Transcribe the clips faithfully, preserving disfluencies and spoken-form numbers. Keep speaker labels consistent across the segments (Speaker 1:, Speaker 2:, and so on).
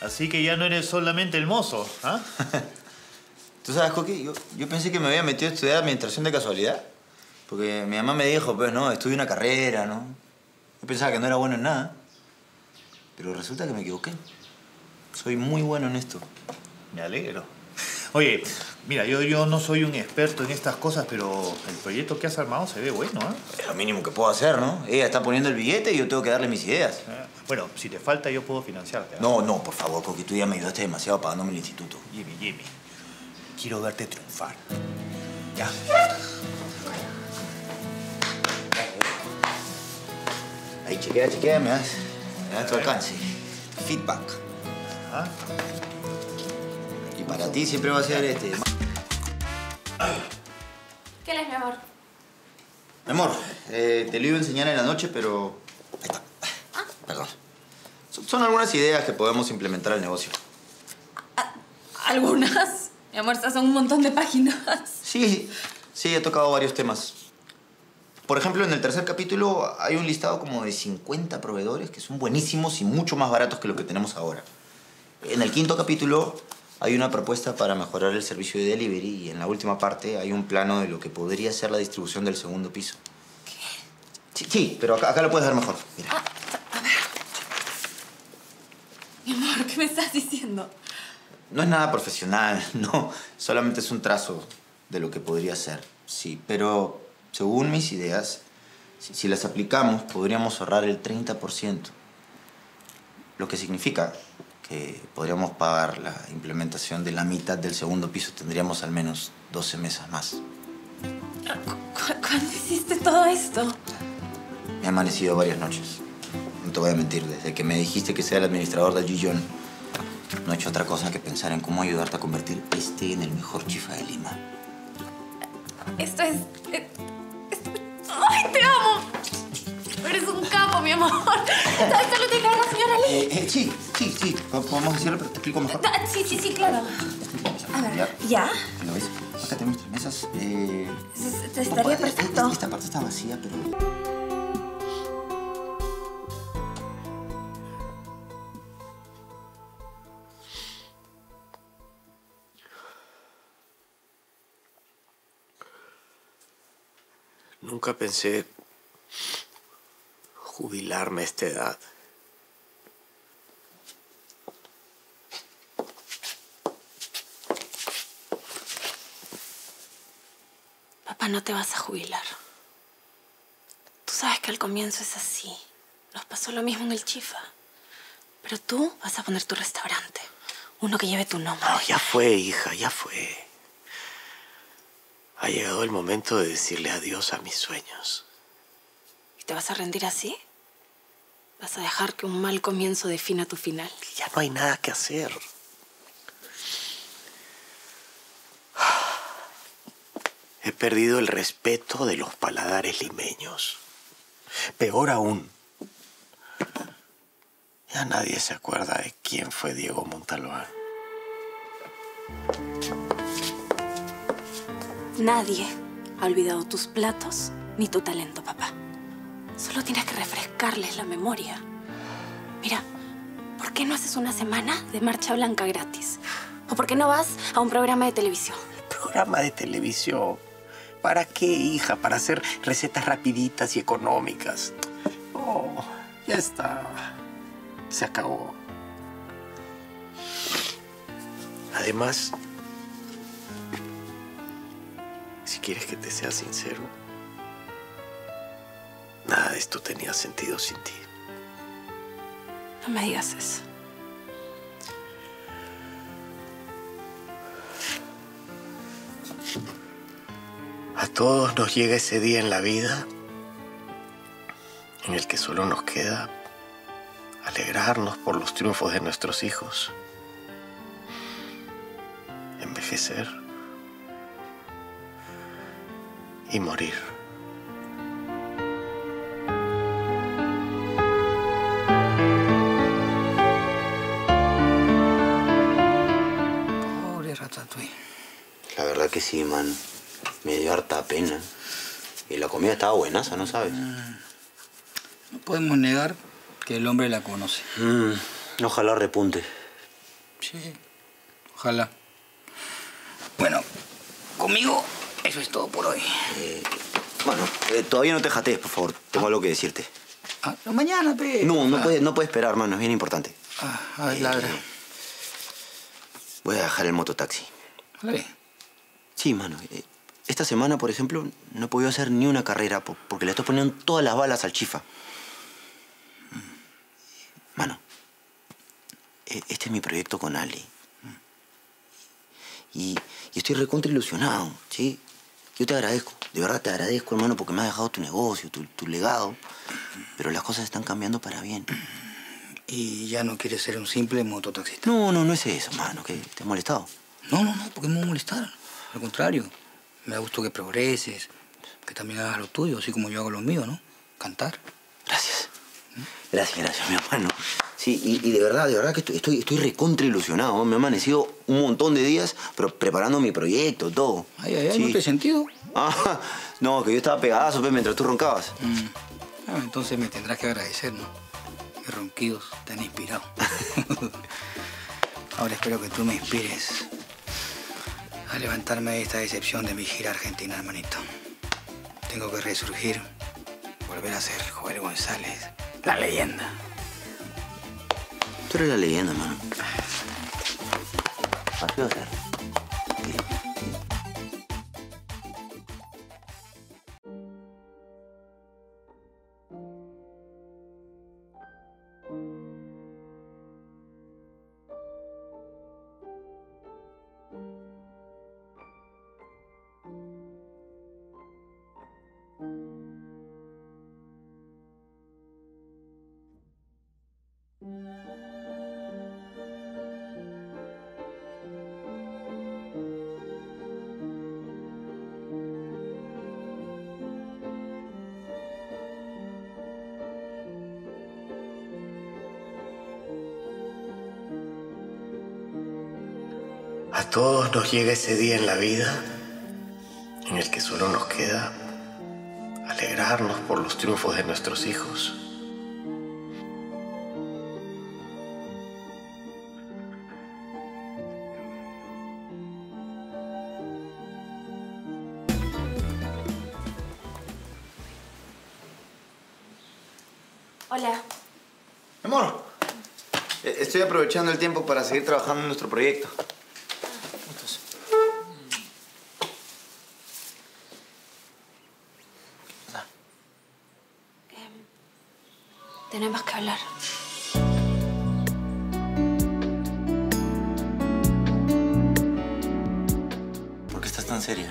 Speaker 1: Así que ya no eres solamente el mozo, ¿ah?
Speaker 2: Tú sabes, Coqui, yo, yo pensé que me había metido a estudiar administración de casualidad. Porque mi mamá me dijo, pues, no, estudia una carrera, ¿no? Yo pensaba que no era bueno en nada. Pero resulta que me equivoqué. Soy muy bueno en esto.
Speaker 1: Me alegro. Oye, mira, yo, yo no soy un experto en estas cosas, pero el proyecto que has armado se ve bueno, ¿eh?
Speaker 2: Es lo mínimo que puedo hacer, ¿no? Ella está poniendo el billete y yo tengo que darle mis ideas.
Speaker 1: Eh, bueno, si te falta, yo puedo financiarte, ¿eh?
Speaker 2: No, no, por favor, Coqui, tú ya me ayudaste demasiado pagándome el instituto.
Speaker 1: Jimmy, Jimmy, quiero verte triunfar. Ya.
Speaker 2: Ahí, chequea, chequea, me das, me das tu alcance. Feedback.
Speaker 1: ¿Ah?
Speaker 2: Y para ti siempre va a ser este...
Speaker 3: ¿Qué lees, mi amor?
Speaker 2: Mi amor, eh, te lo iba a enseñar en la noche, pero... Ahí está.
Speaker 3: ¿Ah?
Speaker 2: Perdón. Son, son algunas ideas que podemos implementar al negocio.
Speaker 3: ¿Algunas? Mi amor, estas son un montón de páginas.
Speaker 2: Sí, sí, he tocado varios temas. Por ejemplo, en el tercer capítulo hay un listado como de cincuenta proveedores que son buenísimos y mucho más baratos que lo que tenemos ahora. En el quinto capítulo hay una propuesta para mejorar el servicio de delivery y en la última parte hay un plano de lo que podría ser la distribución del segundo piso.
Speaker 3: ¿Qué?
Speaker 2: Sí, sí, pero acá, acá lo puedes ver mejor. Mira.
Speaker 3: Ah, a ver. Mi amor, ¿qué me estás diciendo?
Speaker 2: No es nada profesional, no. Solamente es un trazo de lo que podría ser. Sí, pero según mis ideas, si, si las aplicamos, podríamos ahorrar el treinta por ciento. Lo que significa que podríamos pagar la implementación de la mitad del segundo piso. Tendríamos al menos doce meses más.
Speaker 3: ¿Cu ¿Cuándo hiciste todo esto?
Speaker 2: Me ha amanecido varias noches. No te voy a mentir, desde que me dijiste que sea el administrador del Gijón, no he hecho otra cosa que pensar en cómo ayudarte a convertir este en el mejor chifa de Lima.
Speaker 3: Esto es... eh, esto- ¡Ay, te amo! Eres un capo, mi amor. Esto lo tiene que ver la señora Lee.
Speaker 2: Eh, eh, sí, sí, sí. Podemos decirlo, pero te explico mejor.
Speaker 3: Ah, Sí, sí, sí, claro. A ver,
Speaker 2: Ya.
Speaker 3: ¿ya?
Speaker 2: ¿Lo ves? Acá tenemos tres mesas. Eh...
Speaker 3: Es- te estaría perfecto.
Speaker 2: Esta parte está vacía, pero...
Speaker 4: Nunca pensé jubilarme a esta edad.
Speaker 3: Papá, no te vas a jubilar. Tú sabes que al comienzo es así. Nos pasó lo mismo en el Chifa. Pero tú vas a poner tu restaurante. Uno que lleve tu nombre.
Speaker 4: No, ya fue, hija, ya fue. Ha llegado el momento de decirle adiós a mis sueños.
Speaker 3: ¿Y te vas a rendir así? ¿Vas a dejar que un mal comienzo defina tu final?
Speaker 4: Ya no hay nada que hacer. He perdido el respeto de los paladares limeños. Peor aún, ya nadie se acuerda de quién fue Diego Montalbán.
Speaker 3: Nadie ha olvidado tus platos ni tu talento, papá. Solo tienes que refrescarles la memoria. Mira, ¿por qué no haces una semana de marcha blanca gratis? ¿O por qué no vas a un programa de televisión?
Speaker 4: ¿Programa de televisión? ¿Para qué, hija? ¿Para hacer recetas rapiditas y económicas? Oh, ya está. Se acabó. Además, si quieres que te sea sincero, nada de esto tenía sentido sin ti.
Speaker 3: No me digas eso.
Speaker 4: A todos nos llega ese día en la vida en el que solo nos queda alegrarnos por los triunfos de nuestros hijos, envejecer y morir.
Speaker 5: Pobre Ratatouille.
Speaker 2: La verdad que sí, man. Me dio harta pena. Y la comida estaba buenaza, ¿no sabes?
Speaker 5: Mm. No podemos negar que el hombre la conoce.
Speaker 2: Mm, ojalá repunte.
Speaker 5: Sí. Ojalá. Bueno, conmigo eso es todo por hoy.
Speaker 2: Eh, bueno, eh, todavía no te jatees, por favor. Tengo ah. algo que decirte.
Speaker 5: Ah, no, mañana, pe.
Speaker 2: No, no,
Speaker 5: ah.
Speaker 2: puede, no puede esperar, mano. Es bien importante.
Speaker 5: Ah, a ver, ladra.
Speaker 2: Eh, voy a dejar el mototaxi.
Speaker 5: ¿Vale?
Speaker 2: Sí, mano. Eh, esta semana, por ejemplo, no he podido hacer ni una carrera porque le estoy poniendo todas las balas al chifa. Mano, este es mi proyecto con Ali. Y, y estoy recontra ilusionado, ¿sí? Yo te agradezco, de verdad te agradezco, hermano, porque me has dejado tu negocio, tu, tu legado. Pero las cosas están cambiando para bien.
Speaker 5: ¿Y ya no quieres ser un simple mototaxista?
Speaker 2: No, no, no es eso, mano. ¿Qué? ¿Te has molestado?
Speaker 5: No, no, no, porque me voy a molestar. Al contrario, me da gusto que progreses, que también hagas lo tuyo, así como yo hago lo mío, ¿no? Cantar.
Speaker 2: Gracias. Gracias, gracias, mi hermano. Sí, y, y de verdad, de verdad que estoy, estoy, estoy recontra ilusionado, ¿no? Me ha amanecido un montón de días pero preparando mi proyecto, todo.
Speaker 5: Ay, ay, ay,
Speaker 2: sí.
Speaker 5: ¿No te he sentido?
Speaker 2: Ah, no, que yo estaba pegadazo, pues, mientras tú roncabas.
Speaker 5: Mm. Ah, entonces me tendrás que agradecer, ¿no? Mis ronquidos te han inspirado. Ahora espero que tú me inspires a levantarme de esta decepción de mi gira argentina, hermanito. Tengo que resurgir, volver a ser Joel González, la leyenda.
Speaker 2: Tú eres la leyenda, mano. Así va a ser. Sí, sí.
Speaker 4: A todos nos llega ese día en la vida en el que solo nos queda alegrarnos por los triunfos de nuestros hijos.
Speaker 3: Hola.
Speaker 2: Mi amor, estoy aprovechando el tiempo para seguir trabajando en nuestro proyecto.
Speaker 3: Tenemos que hablar.
Speaker 2: ¿Por qué estás tan seria?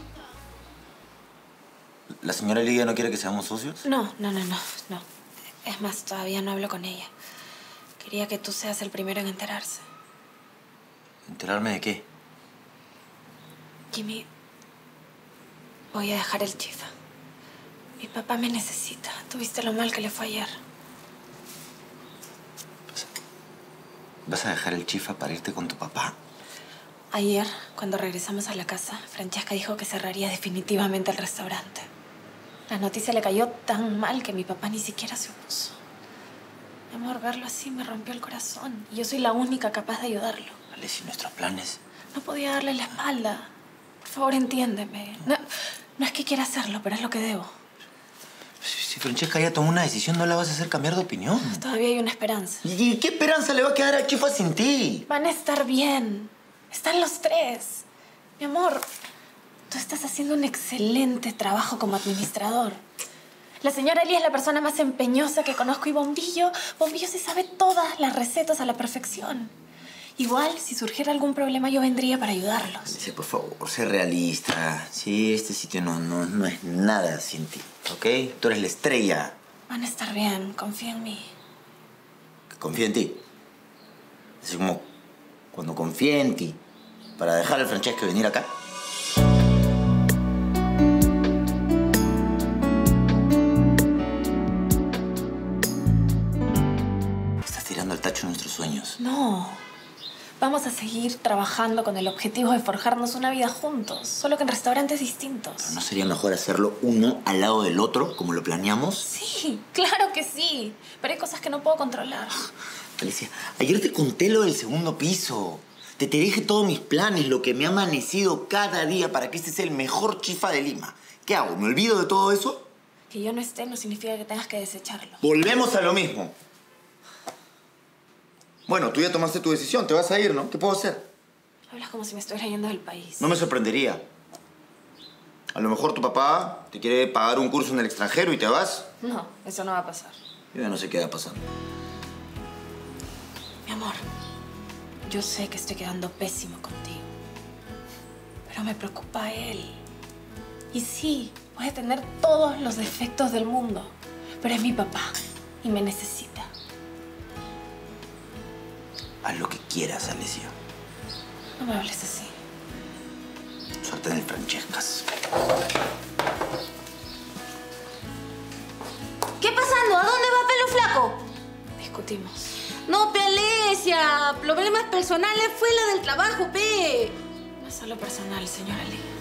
Speaker 2: ¿La señora Lidia no quiere que seamos socios?
Speaker 3: No, no, no, no, no. Es más, todavía no hablo con ella. Quería que tú seas el primero en enterarse.
Speaker 2: ¿Enterarme de qué?
Speaker 3: Jimmy, voy a dejar el chifa. Mi papá me necesita. ¿Tuviste lo mal que le fue ayer?
Speaker 2: ¿Vas a dejar el chifa para irte con tu papá?
Speaker 3: Ayer, cuando regresamos a la casa, Francesca dijo que cerraría definitivamente el restaurante. La noticia le cayó tan mal que mi papá ni siquiera se opuso. Mi amor, verlo así me rompió el corazón. Y yo soy la única capaz de ayudarlo.
Speaker 2: Vale, si nuestros planes...
Speaker 3: No podía darle la espalda. Por favor, entiéndeme. No, no es que quiera hacerlo, pero es lo que debo.
Speaker 2: Si, si Francesca ya tomó una decisión, no la vas a hacer cambiar de opinión.
Speaker 3: Todavía hay una esperanza.
Speaker 2: ¿Y qué esperanza le va a quedar a Chifa sin ti?
Speaker 3: Van a estar bien. Están los tres. Mi amor, tú estás haciendo un excelente trabajo como administrador. La señora Eli es la persona más empeñosa que conozco y Bombillo, Bombillo se sabe todas las recetas a la perfección. Igual, si surgiera algún problema, yo vendría para ayudarlos.
Speaker 2: Sí, por favor, sé realista. Sí, este sitio no, no, no es nada sin ti, ¿ok? Tú eres la estrella.
Speaker 3: Van a estar bien, confía en mí.
Speaker 2: Confía en ti. Así como cuando confié en ti para dejar al Francesco y venir acá. Estás tirando al tacho nuestros sueños.
Speaker 3: No. Vamos a seguir trabajando con el objetivo de forjarnos una vida juntos, solo que en restaurantes distintos.
Speaker 2: ¿Pero no sería mejor hacerlo uno al lado del otro, como lo planeamos?
Speaker 3: Sí, claro que sí. Pero hay cosas que no puedo controlar.
Speaker 2: Alicia, ayer te conté lo del segundo piso. Te, te dije todos mis planes, lo que me ha amanecido cada día para que este sea el mejor chifa de Lima. ¿Qué hago? ¿Me olvido de todo eso?
Speaker 3: Que yo no esté no significa que tengas que desecharlo.
Speaker 2: Volvemos a lo mismo. Bueno, tú ya tomaste tu decisión. Te vas a ir, ¿no? ¿Qué puedo hacer?
Speaker 3: Hablas como si me estuviera yendo del país.
Speaker 2: No me sorprendería. A lo mejor tu papá te quiere pagar un curso en el extranjero y te vas.
Speaker 3: No, eso no va a pasar.
Speaker 2: Yo ya no sé qué va a pasar.
Speaker 3: Mi amor, yo sé que estoy quedando pésimo contigo. Pero me preocupa él. Y sí, puede tener todos los defectos del mundo. Pero es mi papá y me necesita.
Speaker 2: Haz lo que quieras, Alicia.
Speaker 3: No me hables así.
Speaker 2: Suerte en el Francescas.
Speaker 6: ¿Qué pasando? ¿A dónde va Pelo Flaco?
Speaker 3: Discutimos.
Speaker 6: No, pe, Alesia. Problemas personales fue la del trabajo, pe.
Speaker 3: No es solo personal, señora Lee.